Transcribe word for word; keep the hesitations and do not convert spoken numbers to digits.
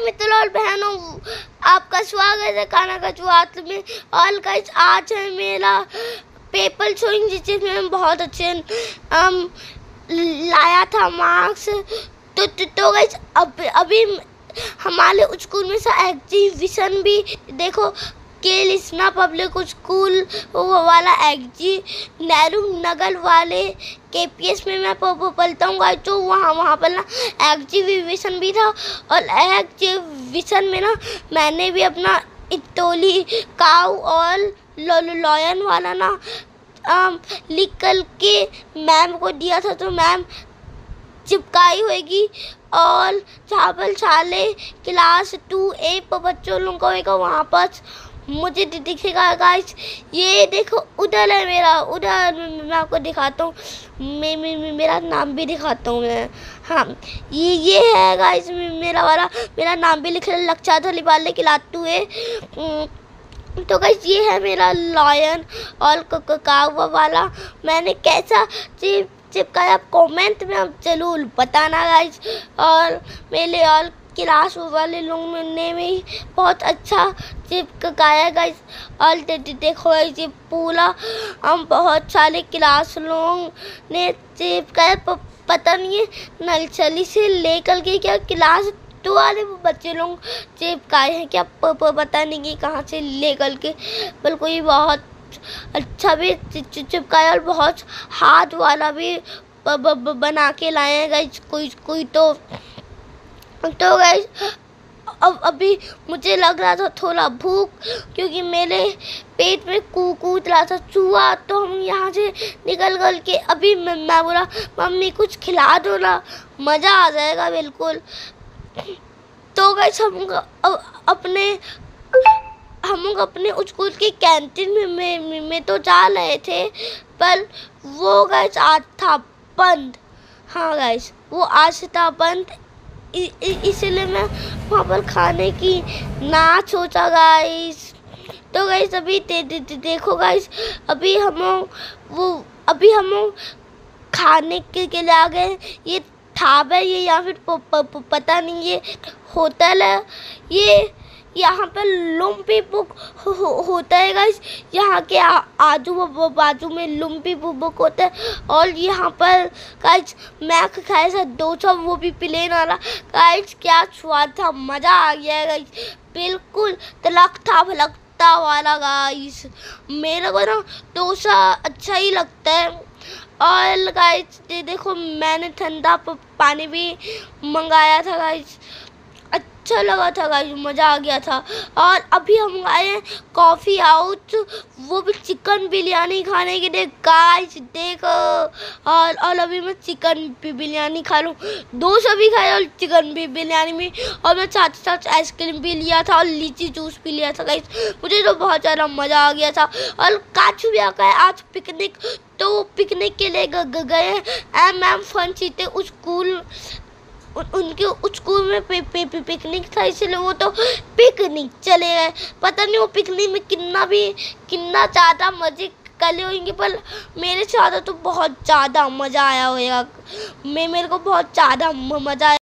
मित्रों और बहनों, आपका स्वागत है खाना का जुआत में। और गाइस आज है मेरा पेपर शोइंग, जिसमें बहुत अच्छे um, लाया था मार्क्स। तो तो, तो गाइस अब अभी हमारे स्कूल में सा एग्जीबिशन भी देखो, के लिस्ना पब्लिक स्कूल वाला एग्जी नेहरू नगर वाले के पी एस में मैं पढ़ता हूँ गाइस। तो वहाँ वहाँ पर ना एग्जीबिशन भी था, और एग्जीबिशन में ना मैंने भी अपना इटोली काऊ और लॉयन वाला ना आम, लिख कर के मैम को दिया था। तो मैम चिपकाई होगी, और जहाँ पर साले क्लास टू ए पर बच्चों लोगों को होगा वहाँ पर मुझे दिखेगा गाइस। ये देखो उधर है मेरा, उधर मैं आपको दिखाता हूँ, मैं, मैं मेरा नाम भी दिखाता हूँ मैं। हाँ ये ये है गाइस मेरा वाला, मेरा नाम भी लिख रहा है लक्षा धलीवाल के लाटू है। तो गाइस ये है मेरा लॉयन और काऊ वाला। मैंने कैसा चिप चिपकाया आप कमेंट में आप जरूर बताना गाइस। और मेरे और क्लास वाले लोग ने भी बहुत अच्छा चिपकाया गाइस। और देखो गाइस ये पूरा हम बहुत सारे क्लास लोग ने चिपकाया, पता नहीं है नर्सरी से लेकर के क्या क्लास टू वाले बच्चे लोग चिपकाए हैं क्या, पता नहीं कि कहाँ से लेकर के, बल्कि ये बहुत अच्छा भी चिपकाया और बहुत हाथ वाला भी बना के लाए हैं गाइस कोई कोई तो तो गाइस अब अभी मुझे लग रहा था थोड़ा भूख, क्योंकि मेरे पेट में कू कूद रहा था चूहा। तो हम यहाँ से निकल गल के अभी मैं बोला मम्मी कुछ खिला दो ना, मज़ा आ जाएगा बिल्कुल। तो गाइस हम अपने हम लोग अपने स्कूल की कैंटीन में, में, में तो जा रहे थे, पर वो गाइस आज था बंद। हाँ गाइस वो आज था बंद, इसलिए मैं वहाँ पर खाने की ना सोचा गाइस। तो गाइस अभी दे, दे, दे, देखो गाइस अभी हम वो अभी हम खाने के, के लिए आ गए। ये ढाबा है ये, या फिर प, प, प, पता नहीं ये होटल है। ये यहाँ पर लुम्पी बुक हो, हो, होता है गाइस। यहाँ के आजू बाजू में लुम्पी बुक होता है। और यहाँ पर गाइस मैं खाया था दो सौ, वो भी प्लेन वाला गाइस। क्या स्वाद था, मज़ा आ गया गाइस, बिल्कुल तलकता भलकता वाला गाइस। मेरे को ना डोसा अच्छा ही लगता है। और गाइस देखो मैंने ठंडा पानी भी मंगाया था गाइस, अच्छा लगा था गाइस, मज़ा आ गया था। और अभी हम आए हैं कॉफ़ी हाउस, वो भी चिकन बिरयानी खाने के लिए गाइस देखो। और और अभी मैं चिकन बिरयानी खा लूँ, दो सौ भी खाया और चिकन भी बिरयानी में। और मैं साथ साथ आइसक्रीम भी लिया था और लीची जूस भी लिया था गाइस। मुझे तो बहुत ज़्यादा मज़ा आ गया था। और काचू भी आ गया आज पिकनिक, तो पिकनिक के लिए गए M M fun city school, उनके स्कूल में पे, पे, पे, पिकनिक था, इसलिए वो तो पिकनिक चले गए। पता नहीं वो पिकनिक में कितना भी कितना ज़्यादा मज़े कर होंगे, पर मेरे साथ तो बहुत ज़्यादा मज़ा आया होगा। मैं मेरे को बहुत ज़्यादा मज़ा आया।